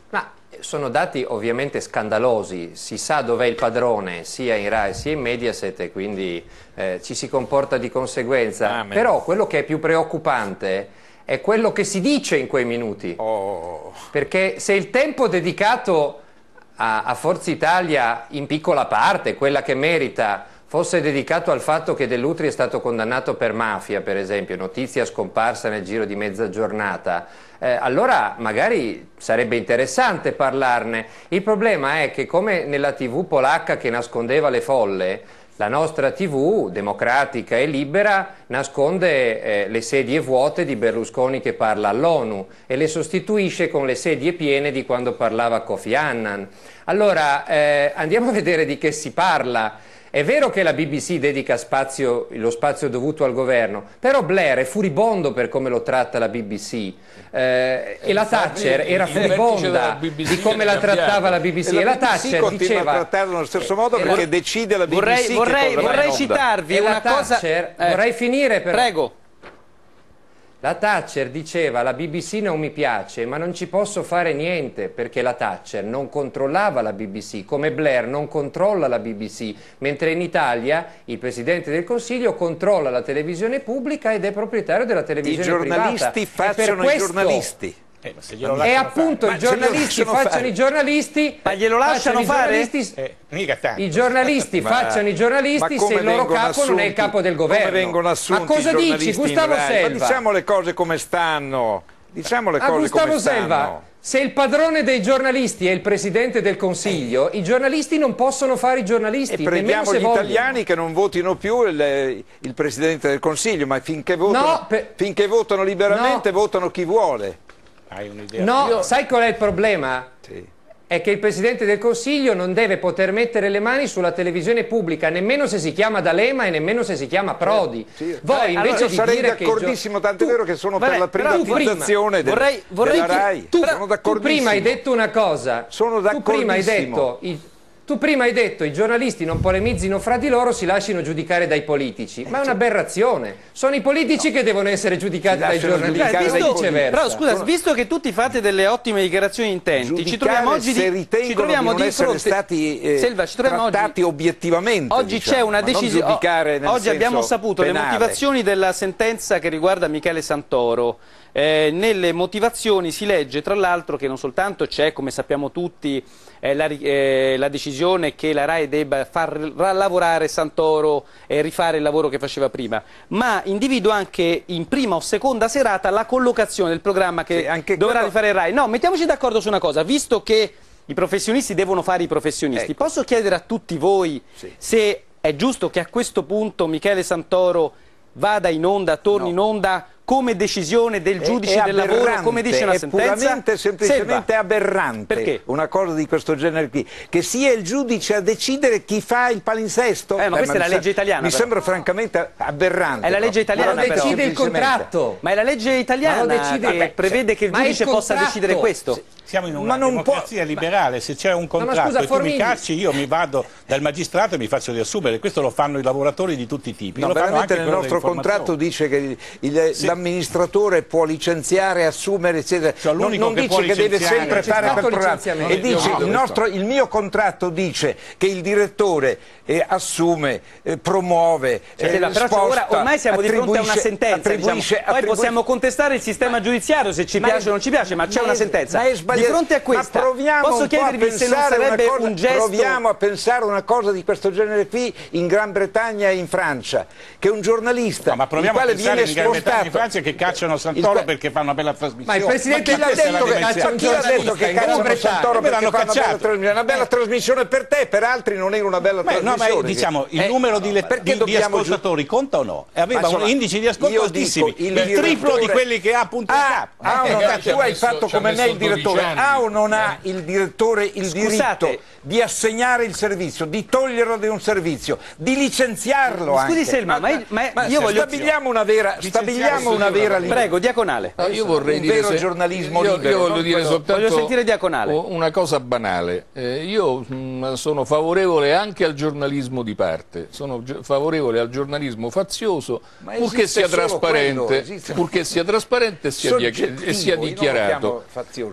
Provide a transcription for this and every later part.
Ma sono dati ovviamente scandalosi, si sa dov'è il padrone sia in Rai sia in Mediaset e quindi ci si comporta di conseguenza. Però quello che è più preoccupante è quello che si dice in quei minuti. Perché se il tempo dedicato a Forza Italia in piccola parte, quella che merita, fosse dedicato al fatto che Dell'Utri è stato condannato per mafia, per esempio, notizia scomparsa nel giro di mezza giornata, allora magari sarebbe interessante parlarne. Il problema è che, come nella TV polacca che nascondeva le folle, la nostra TV, democratica e libera, nasconde le sedie vuote di Berlusconi che parla all'ONU e le sostituisce con le sedie piene di quando parlava Kofi Annan. Allora, andiamo a vedere di che si parla. È vero che la BBC dedica lo spazio dovuto al governo, però Blair è furibondo per come lo tratta la BBC e la Thatcher era furibonda di come la trattava la BBC e la Thatcher continua a trattarla nello stesso modo perché decide la BBC. Vorrei citarvi una cosa. Vorrei finire però. Prego. La Thatcher diceva: la BBC non mi piace, ma non ci posso fare niente, perché la Thatcher non controllava la BBC, come Blair non controlla la BBC, mentre in Italia il Presidente del Consiglio controlla la televisione pubblica ed è proprietario della televisione privata. I giornalisti facciano i giornalisti. E appunto i giornalisti facciano i giornalisti. Ma glielo lasciano fare? I giornalisti facciano i giornalisti se il loro capo non è il capo del governo. Come vengono assunti? Ma cosa dici, Gustavo Selva? Ma diciamo le cose come stanno. Diciamo le cose Gustavo come stanno. Selva, se il padrone dei giornalisti è il Presidente del Consiglio, i giornalisti non possono fare i giornalisti. E preghiamo gli italiani che non votino più il Presidente del Consiglio, ma finché votano liberamente, votano chi vuole. Hai un'idea? No, sai qual è il problema? Sì. È che il Presidente del Consiglio non deve poter mettere le mani sulla televisione pubblica, nemmeno se si chiama D'Alema e nemmeno se si chiama Prodi. Voi invece di dire che d'accordissimo, tant'è vero che sono per la privatizzazione della Rai. Tu prima hai detto una cosa. Sono d'accordissimo. Tu prima hai detto i giornalisti non polemizzino fra di loro, si lasciano giudicare dai politici, ma è un'aberrazione. Sono i politici che devono essere giudicati dai giornalisti, però scusa, visto che tutti fate delle ottime dichiarazioni intenti, ci troviamo oggi ci troviamo di essere stati trattati obiettivamente. Oggi c'è una decisione. Oggi abbiamo saputo le motivazioni della sentenza che riguarda Michele Santoro. Nelle motivazioni si legge tra l'altro che non soltanto c'è, come sappiamo tutti, la decisione che la Rai debba far lavorare Santoro e rifare il lavoro che faceva prima, ma individua anche in prima o seconda serata la collocazione del programma che dovrà rifare Rai. No, mettiamoci d'accordo su una cosa, visto che i professionisti devono fare i professionisti, posso chiedere a tutti voi se è giusto che a questo punto Michele Santoro vada in onda, torni in onda come decisione del giudice del lavoro, come dice una sentenza? È puramente, semplicemente aberrante. Perché? Una cosa di questo genere qui, che sia il giudice a decidere chi fa il palinsesto. Ma questa è la legge italiana. Mi sembra francamente aberrante. È la legge italiana. Ma lo decide il contratto. Ma è la legge italiana che prevede che il giudice possa decidere questo. Siamo in una democrazia liberale, se c'è un contratto e tu mi cacci, io mi vado dal magistrato e mi faccio riassumere. Questo lo fanno i lavoratori di tutti i tipi. No, veramente nel nostro contratto dice che l'amministratore può licenziare, assumere, eccetera. Cioè, non dice che deve sempre fare quel programma. E dice il mio contratto dice che il direttore assume, promuove, sposta, ormai siamo di fronte a una sentenza. Poi possiamo contestare il sistema giudiziario se ci piace o non ci piace, ma c'è una sentenza. Di fronte a questa, posso chiedervi se non sarebbe un gesto... Proviamo a pensare una cosa di questo genere qui in Gran Bretagna e in Francia, che un giornalista ma proviamo il quale a pensare viene in Gran Bretagna e in spostato... Francia che cacciano Santoro perché fa una bella trasmissione. Ma il Presidente l'ha detto che cacciano Santoro perché fa una bella trasmissione per te, per altri non era una bella trasmissione. No, ma diciamo, il numero di ascoltatori conta o no? Aveva un indice di ascolto altissimi, il triplo di quelli che ha punto tu hai fatto come me il direttore. Ha o non ha il direttore il diritto di assegnare il servizio, di toglierlo di un servizio, di licenziarlo anche? Scusi Selma, ma io voglio... Stabiliamo una vera libertà. Prego, Diaconale. Io vorrei dire giornalismo libero. Io voglio dire soltanto voglio sentire Diaconale. Una cosa banale. Io sono favorevole anche al giornalismo di parte, sono favorevole al giornalismo fazioso, purché sia trasparente, e sia dichiarato.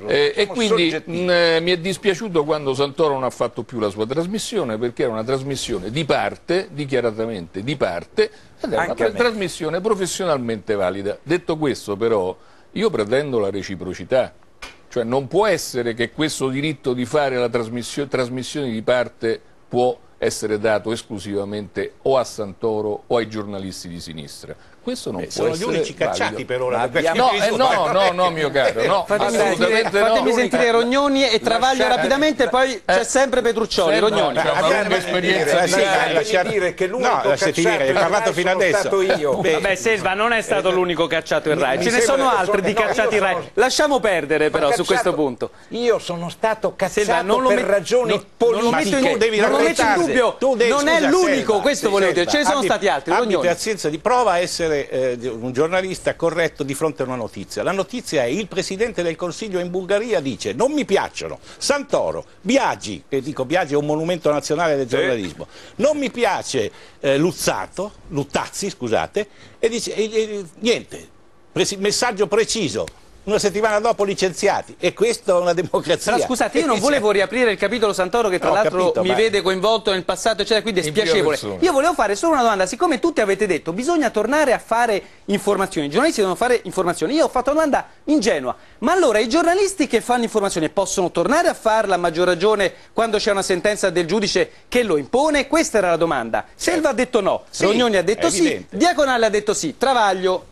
E quindi mi è dispiaciuto quando Santoro non ha fatto più la sua trasmissione, perché era una trasmissione di parte, dichiaratamente di parte, ed è una trasmissione professionalmente valida. Detto questo, però, io pretendo la reciprocità. Cioè non può essere che questo diritto di fare la trasmissione di parte può essere dato esclusivamente o a Santoro o ai giornalisti di sinistra. Questo non può sono essere gli unici cacciati per ora. No, mio caro, no, fatemi sentire Rognoni e Travaglio rapidamente, poi c'è sempre Petruccioli. Rognoni. C'è una lunga esperienza di dire che l'unico cacciato in Rai sono stato io. Vabbè, Selva non è stato l'unico cacciato in Rai, ce ne sono altri di cacciati in Rai. Lasciamo perdere però su questo punto. Io sono stato cacciato per ragioni politiche. Non lo metto in dubbio, non è l'unico, questo volevo dire, ce ne sono stati altri. Abbi pazienza di prova a essere un giornalista corretto di fronte a una notizia. La notizia è: il Presidente del Consiglio in Bulgaria dice non mi piacciono Santoro, Biagi, che dico Biagi è un monumento nazionale del giornalismo, non mi piace Luttazzi, scusate, e dice niente, messaggio preciso. Una settimana dopo licenziati, e questa è una democrazia. Però scusate, io non volevo riaprire il capitolo Santoro, che tra l'altro mi vede coinvolto nel passato, eccetera, quindi è spiacevole. Io volevo fare solo una domanda: siccome tutti avete detto bisogna tornare a fare informazioni, i giornalisti devono fare informazioni, io ho fatto una domanda ingenua: ma allora i giornalisti che fanno informazione possono tornare a farla, a maggior ragione quando c'è una sentenza del giudice che lo impone? Questa era la domanda. Selva ha detto no, Rognoni ha detto sì, Diaconale ha detto sì, Travaglio.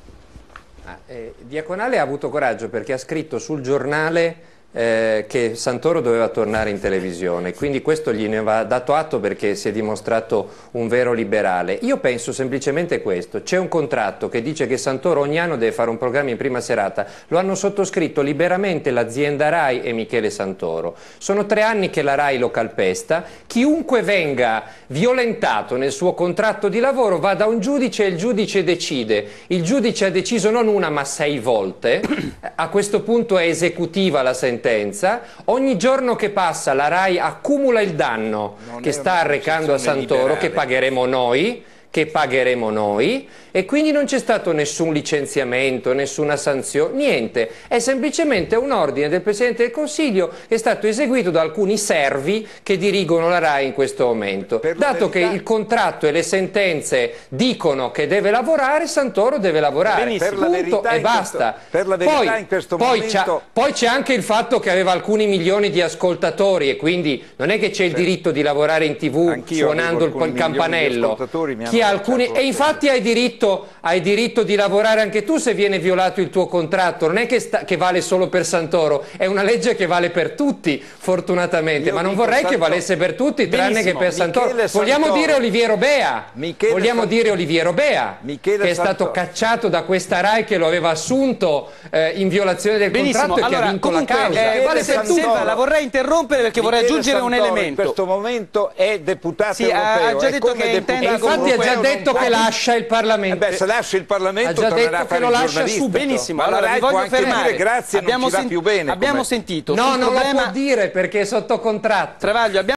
Diaconale ha avuto coraggio perché ha scritto sul giornale che Santoro doveva tornare in televisione, quindi questo gli ne va dato atto perché si è dimostrato un vero liberale. Io penso semplicemente questo: c'è un contratto che dice che Santoro ogni anno deve fare un programma in prima serata, lo hanno sottoscritto liberamente l'azienda Rai e Michele Santoro, sono 3 anni che la Rai lo calpesta, chiunque venga violentato nel suo contratto di lavoro va da un giudice e il giudice decide. Il giudice ha deciso non una ma 6 volte, a questo punto è esecutiva la sentenza. Ogni giorno che passa la Rai accumula il danno che sta arrecando a Santoro, che pagheremo noi, e quindi non c'è stato nessun licenziamento, nessuna sanzione, niente. È semplicemente un ordine del Presidente del Consiglio che è stato eseguito da alcuni servi che dirigono la Rai in questo momento. Dato che il contratto e le sentenze dicono che deve lavorare, Santoro deve lavorare, punto e basta. Poi c'è anche il fatto che aveva alcuni milioni di ascoltatori e quindi non è che c'è il diritto di lavorare in TV suonando il campanello. E infatti hai diritto di lavorare anche tu se viene violato il tuo contratto, non è che vale solo per Santoro, è una legge che vale per tutti fortunatamente, ma non vorrei che valesse per tutti tranne che per Santoro. Vogliamo dire Oliviero Bea, che è stato cacciato da questa Rai che lo aveva assunto in violazione del contratto e che ha vinto la causa. Vale per Silva, la vorrei interrompere perché vorrei aggiungere un elemento. In questo momento è deputato europeo, ha già detto che infatti ha già detto che lascia il Parlamento. Se lascia il Parlamento tornerà a fare il giornalista. Benissimo, allora vi voglio fermare. Grazie, non ci va più bene. Abbiamo sentito. No, non lo può dire perché è sotto contratto. Travaglio,